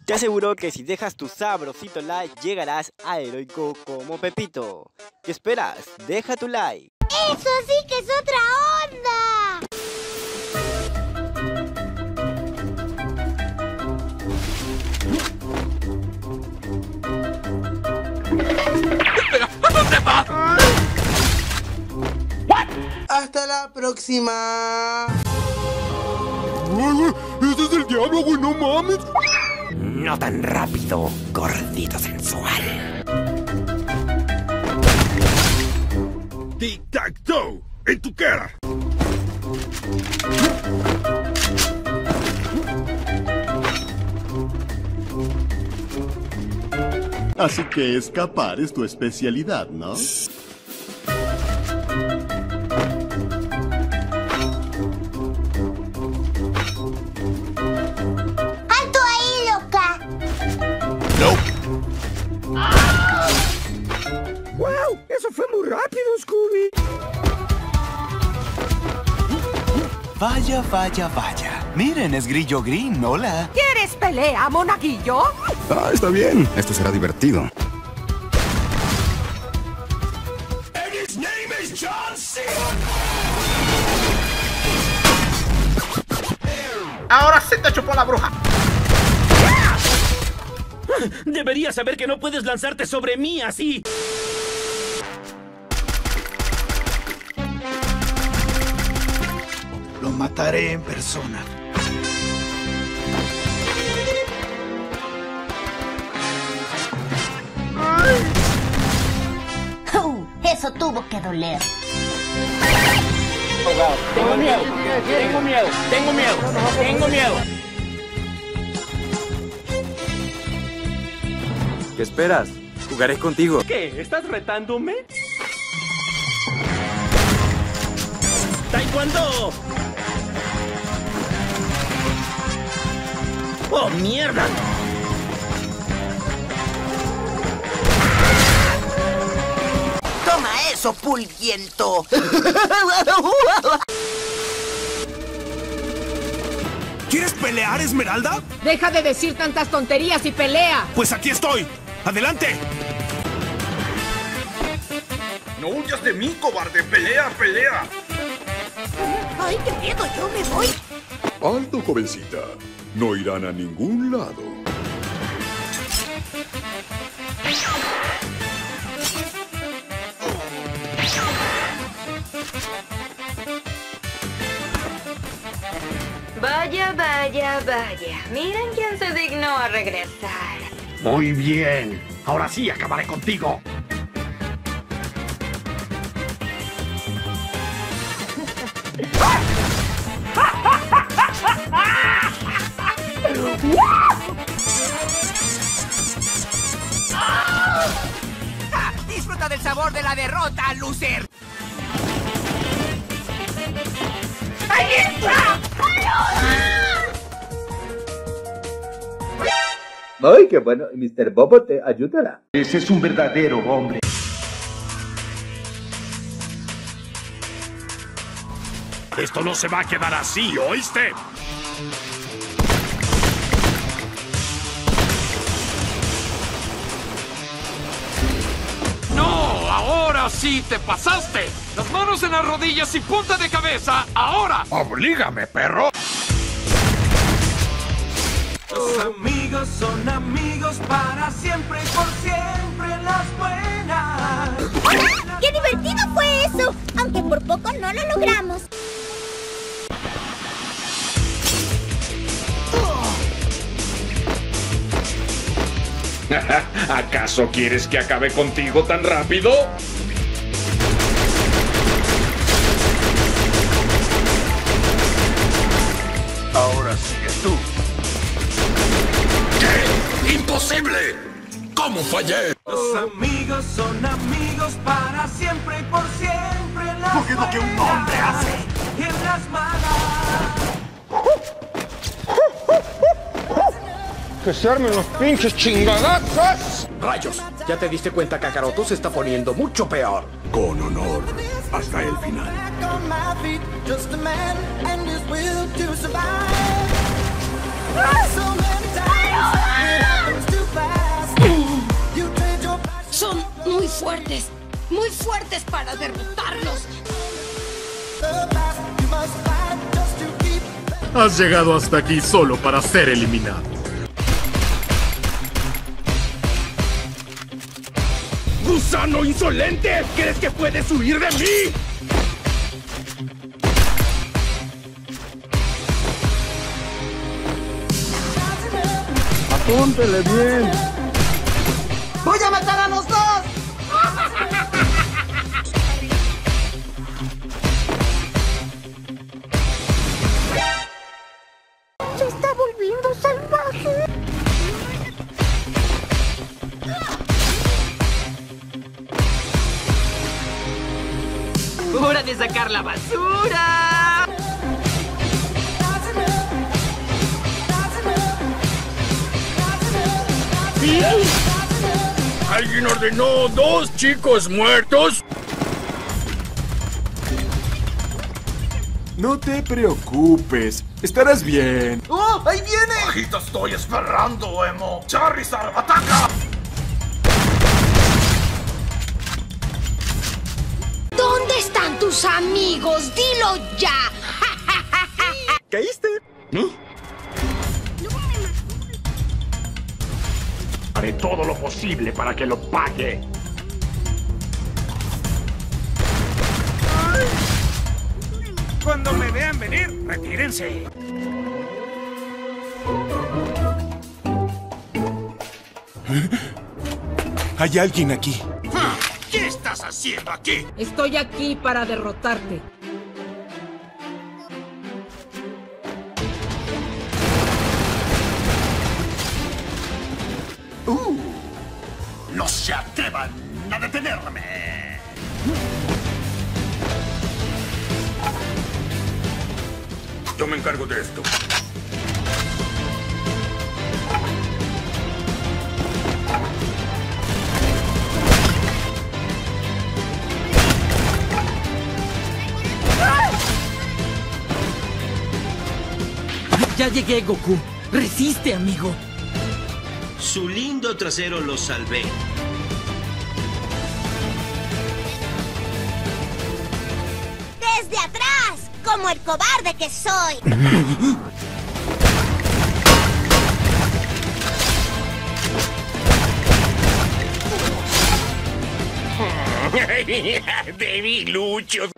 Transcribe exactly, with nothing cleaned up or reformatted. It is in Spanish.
Te aseguro que si dejas tu sabrosito like, llegarás a heroico como Pepito. ¿Qué esperas? Deja tu like. ¡Eso sí que es otra onda! ¿A dónde vas? Hasta la próxima. ¡Ese es el diablo, güey! ¡No mames! No tan rápido, gordito sensual. ¡Tic-tac-toe! ¡En tu cara! Así que escapar es tu especialidad, ¿no? ¡Alto ahí, loca! ¡No! ¡Wow! Eso fue muy rápido, Scooby. Vaya, vaya, vaya. Miren, es Grillo Green, hola. ¿Quieres pelea, monaguillo? Ah, está bien. Esto será divertido. And his name is John Cena. Ahora se te chupó la bruja. Deberías saber que no puedes lanzarte sobre mí así. Lo mataré en persona. Uh, eso tuvo que doler. Tengo miedo, tengo miedo, tengo miedo, tengo miedo. ¿Qué esperas? Jugaré contigo. ¿Qué? ¿Estás retándome? ¡Taekwondo! ¡Oh, mierda! ¡Toma eso, pulguiento! ¿Quieres pelear, Esmeralda? Deja de decir tantas tonterías y pelea. Pues aquí estoy. ¡Adelante! ¡No huyas de mí, cobarde! ¡Pelea, pelea! ¡Ay, qué miedo! ¡Yo me voy! Alto, jovencita. No irán a ningún lado. Vaya, vaya, vaya. Miren quién se dignó a regresar. Muy bien. Ahora sí acabaré contigo. Ah, disfruta del sabor de la derrota, loser. ¡Ahí está! ¡Ay, qué bueno! mister Bobo te ayudará. Ese es un verdadero hombre. Esto no se va a quedar así, ¿oíste? ¡No! ¡Ahora sí te pasaste! ¡Las manos en las rodillas y punta de cabeza! ¡Ahora! ¡Oblígame, perro! Los amigos son amigos para siempre y por siempre en las buenas. ¡Qué divertido fue eso! Aunque por poco no lo logramos. ¿Acaso quieres que acabe contigo tan rápido? Ahora sigues tú. ¿Qué? ¡Imposible! ¿Cómo fallé? Los amigos son amigos para siempre y por siempre en las Porque es lo que un hombre hace. y en las malas. ¡Que se armen los pinches chingadazos! ¡Rayos! ¿Ya te diste cuenta, Kakaroto? Se está poniendo mucho peor. Con honor, hasta el final. So many times fuertes para derrotarlos. Has llegado hasta aquí solo para ser eliminado. ¡Gusano insolente! ¿Crees que puedes huir de mí? Apúntele bien. ¡Voy a matar a los dos! Se está volviendo salvaje. ¡Hora de sacar la basura! ¿Sí? ¿Alguien ordenó dos chicos muertos? No te preocupes, estarás bien. ¡Oh, ahí viene! Aquí te estoy esperando, Emo. Charizard, ataca. ¿Dónde están tus amigos? ¡Dilo ya! ¿Caíste? ¿No? Haré todo lo posible para que lo pague. Cuando me vean venir, retírense. Hay alguien aquí. ¿Qué estás haciendo aquí? Estoy aquí para derrotarte. Uh, no se atrevan a detenerme. Yo me encargo de esto. Ya llegué, Goku. Resiste, amigo. Su lindo trasero lo salvé. Desde atrás, como el cobarde que soy. Baby Lucho.